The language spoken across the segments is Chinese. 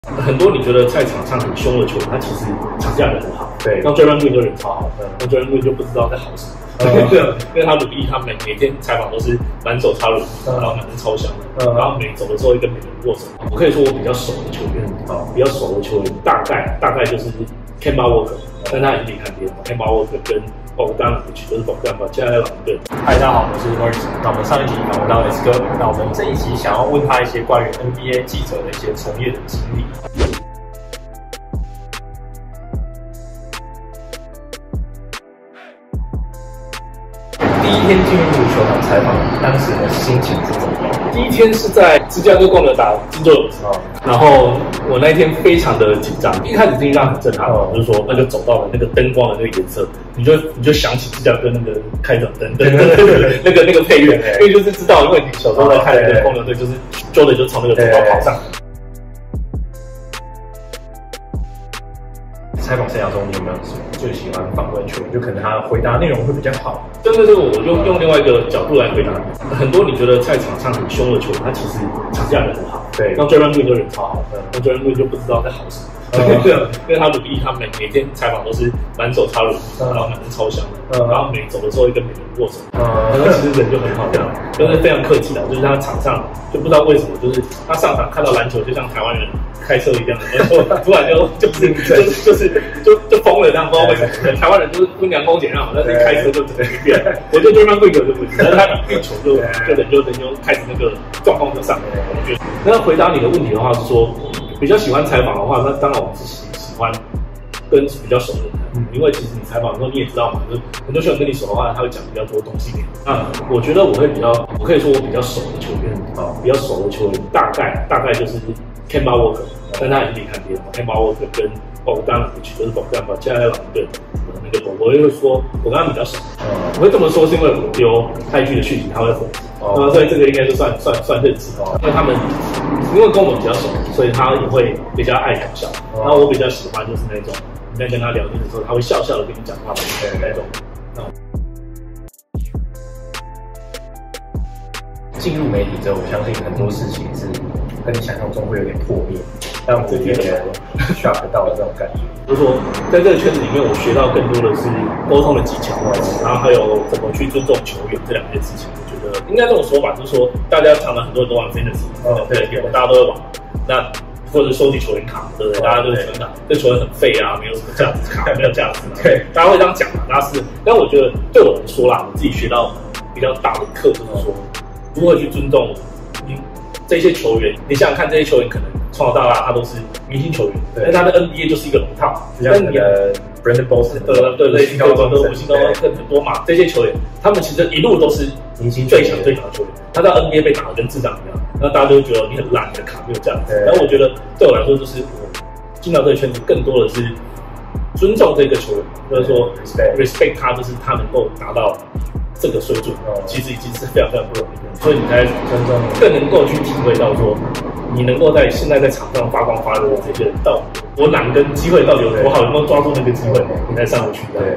很多你觉得在场上很凶的球员，他其实场下人很好。 对， 像 Draymond Green 就人超好，那 Draymond Green 就不知道在好什么。对，因为他努力，他每天采访都是满手插入，然后满身超香的，然后每走的时候跟每个人握手。我可以说我比较熟的球员，比较熟的球员大概就是 Kemba Walker， 但他已经离开别人 ，Kemba Walker 跟Bogdanovic就是 Bogdanovic， 现在在狼队。 嗨，大家好，我是 Morris。那我们上一集访问到 S 哥，那我们这一集想要问他一些关于 NBA 记者的一些从业的经历。第一天进入球场采访，当时的心情是怎么样？ 第一天是在芝加哥公牛打金州勇士，然后我那一天非常的紧张。一开始第一让很震撼，就是说那就走到了那个灯光的那个颜色，你就想起芝加哥那个开转灯那个配乐，因为就是知道，因为你小时候在看那个公牛队，就是Jordan就从那个走道跑上。 采访生涯中，你有没有最喜欢访问球员？就可能他回答内容会比较好。 对，我用另外一个角度来回答你。很多你觉得在场上很凶的球员，他其实场下人很好。对，像 Draymond Green 就人超好，那 Draymond Green 就不知道在好什么。对，因为他努力，他每天采访都是满手插入，然后满身超香的，然后每走的时候跟每个人握手。那其实人就很好，这样就是非常客气的。就是他场上就不知道为什么，就是他上场看到篮球，就像台湾人开车一样，然后突然就疯了这样，不知道为什么。台湾人就是温良恭俭让嘛，但是一开车就整个变。我觉得对方规格就不行，但是他一运球就开始那个状况就上来了。我觉得那回答你的问题的话是说，比较喜欢采访的话，那当然我们是喜欢跟比较熟的人，因为其实你采访的时候你也知道嘛，就是很多球员跟你熟的话，他会讲比较多东西给你。那我觉得我可以说我比较熟的球员比较熟的球员大概就是 Kemba Walker， 但他已经离开别人 ，Kemba Walker 跟Bogdanovic就是 Bogdanovic 现在在狼队那个我会说我跟他比较熟。我会这么说是因为我丢泰剧的续集他会回。所以这个应该就算认识因为他们因为跟我们比较熟，所以他也会比较爱搞笑。然后我比较喜欢就是那种你在跟他聊天的时候，他会笑笑的跟你讲话的那种。 进入媒体之后，我相信很多事情是跟你想象中会有点破灭，但我觉得 shock 到了这种感觉。 就是说，在这个圈子里面，我学到更多的是沟通的技巧，然后还有怎么去尊重球员这两件事情。我觉得应该这种说法，就是说大家常常很多人都玩 fantasy， 对，大家都会玩。那或者收集球员卡，对不对？大家都是球员卡，这球员很废啊，没有什么价值卡，没有价值。对，大家会这样讲嘛？大家是，但我觉得对我来说啦，我自己学到比较大的课就是说，如何去尊重这些球员。你想想看，这些球员可能从小到大他都是明星球员，但他的 NBA 就是一个龙套， 就像你的 Brandon Boston， 对， 五星高中跟很多嘛，这些球员他们其实一路都是明星最强的球员，他到 NBA 被打得跟智障一样，那大家都会觉得你很烂，你的卡没有价值。然后我觉得对我来说，就是我进到这个圈子，更多的是尊重这个球员，就是说 respect 他，就是他能够达到这个水准，其实已经是非常不容易的，所以你在当中更能够去体会到说，你能够现在在场上发光发热的这些人，到我哪跟机会到底有多好，有没有抓住那个机会，你再上回去。对。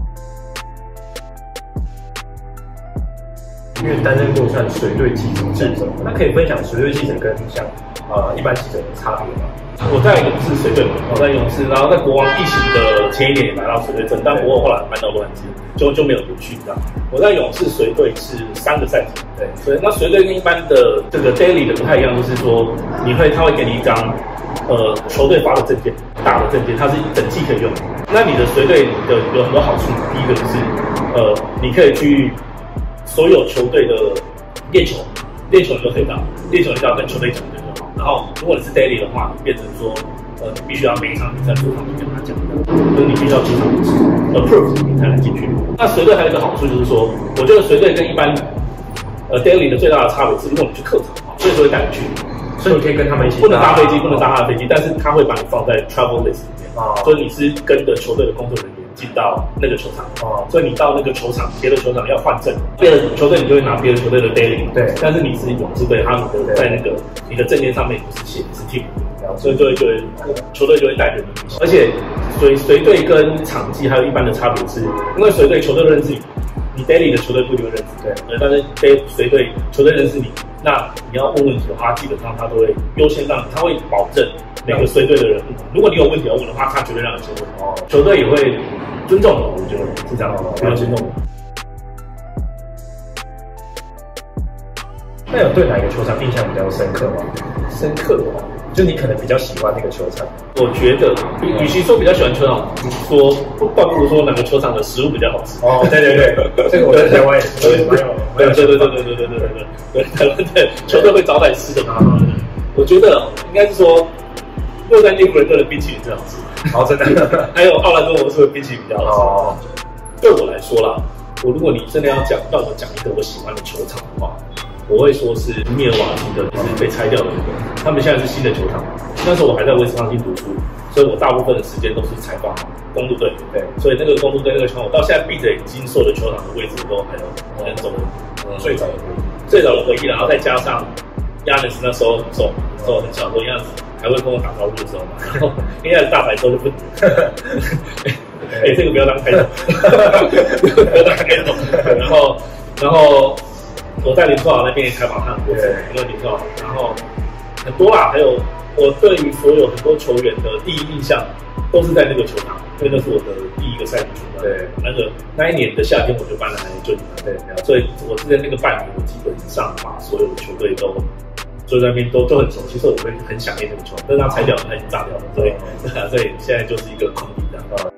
因为担任过算随队记者，那可以分享随队记者跟像一般记者的差别吗？ 我在勇士随队，我在勇士，然后在国王疫情的前一年也拿到随队证，但不过后来搬到洛杉矶，就没有留去这样。我在勇士随队是3个赛季，对，所以那随队跟一般的这个 daily 的不太一样，就是说他会给你一张球队发的证件，大的证件，它是一整季可以用。那你的随队有很多好处，第一个就是你可以去所有球队的练球你都可以到，练球你都要跟球队讲对就好。然后如果你是 daily 的话，变成说你必须要每一场比赛出场就跟他讲，就是你必须要出场approve 你才能进去。那随队还有一个好处就是说，我觉得随队跟一般daily 的最大的差别是，如果你去客场，随队会带你去， 所以你可以跟他们一起， 不能搭飞机，不能搭他的飞机，但是他会把你放在 travel list 里面，所以你是跟着球队的工作人员进到那个球场，所以你到那个球场，别的球场要换证，别的球队你就会拿别的球队的 daily， 对，但是你是勇士队，他们的在那个你的证件上面不是写你是 team， 所以球队就会带着你，而且随队跟场记还有一般的差别是，因为随队球队认识你， 你 daily 的球队不一定会认识，对，但是随队球队认识你，那你要问问题的话，基本上他都会优先让你，他会保证每个随队的人，如果你有问题要问的话，他绝对让你先问。哦，球队也会尊重你，我觉得是这样，比较尊重你。 那有对哪一个球场印象比较深刻吗？ 深刻哦， 就你可能比较喜欢那个球场。 我觉得，与其说比较喜欢球场，说倒不如说哪个球场的食物比较好吃。 哦，对对对，这个我在台湾也是蛮有对，台湾的球队会招待吃的嘛。我觉得应该是说，洛杉矶湖人队的冰淇淋最好吃。 哦，真的。 还有奥兰多魔术的冰淇淋比较好吃。哦，对我来说啦，如果你真的要让我讲一个我喜欢的球场的话。我会说是密尔瓦基的，就是被拆掉的那个。他们现在是新的球场。那时候我还在威斯康星读书，所以我大部分的时间都是采访公鹿队。对，所以那个公鹿队那个球场，我到现在闭着眼睛，所有的球场的位置都还有很懂最早的回忆，然后再加上亚尼斯那时候很小时候，亚尼斯还会跟我打招呼的时候嘛，然后因为大白之后就不，这个不要当开头，不要当开头，然后。我在林书豪那边也采访他很多次，因为林书豪，然后很多啦，还有我对于所有很多球员的第一印象都是在那个球场，因为那是我的第一个赛季球队。对，那一年的夏天我就搬来旧金山，对，所以我是在那个半年，我基本上把所有的球队都就在那边都很熟悉，所以我会很想念那个球场。但是他拆掉了，他已经炸掉了，所以现在就是一个空地这样。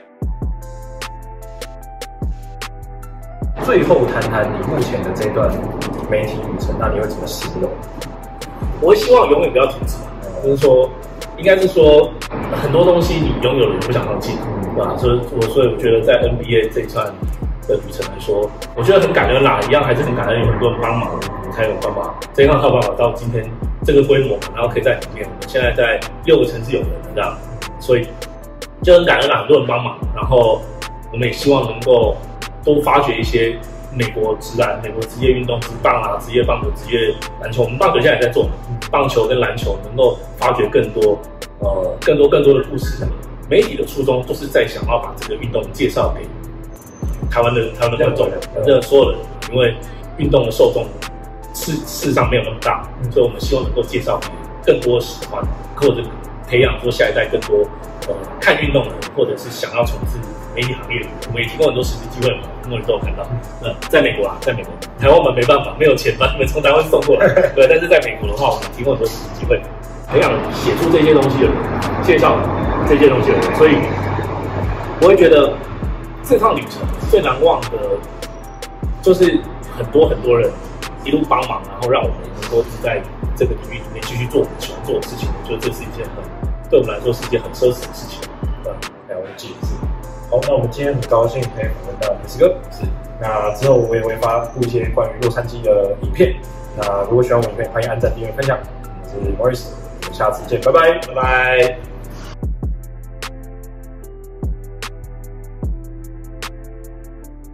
最后谈谈你目前的这段媒体旅程，那你会怎么形容？ 我希望永远不要停止，就是说，应该是说很多东西你拥有了，你不想放弃，对吧？所以我觉得在 NBA 这一段的旅程来说，我觉得很感恩啦，一样还是很感恩有很多人帮忙，才有办法这样才有办法到今天这个规模，然后可以在里面，我们现在在6个城市有人这样，所以就很感恩啦，很多人帮忙，然后我们也希望能够。多发掘一些美国职业运动，职棒啊，职业棒球、职业篮球。我们棒球现在也在做，棒球跟篮球能够发掘更多的故事。媒体的初衷都是在想要把这个运动介绍给台湾的观众，这所有人，因为运动的受众事实上没有那么大，所以我们希望能够介绍给更多喜欢或者培养出下一代更多看运动的人，或者是想要从事媒体行业的人，我们也提供很多实习机会嘛，很多人都有看到。在美国啊，在美国，台湾我们没办法，没有钱把你们从台湾送过来。对，但是在美国的话，我们提供很多实习机会，培养写出这些东西的人，介绍这些东西的人。所以，我会觉得这趟旅程最难忘的，就是很多人一路帮忙，然后让我们能够在这个领域里面继续做我们喜欢做的事情。我觉得这是一件对我们来说是一件很奢侈的事情。 了解。好，那我们今天很高兴可以访问到Messi哥。是。那之后我也会发布一些关于洛杉矶的影片。那如果喜欢我影片，欢迎按赞、订阅、分享。我是 Morris，我们下次见，拜拜， 拜拜。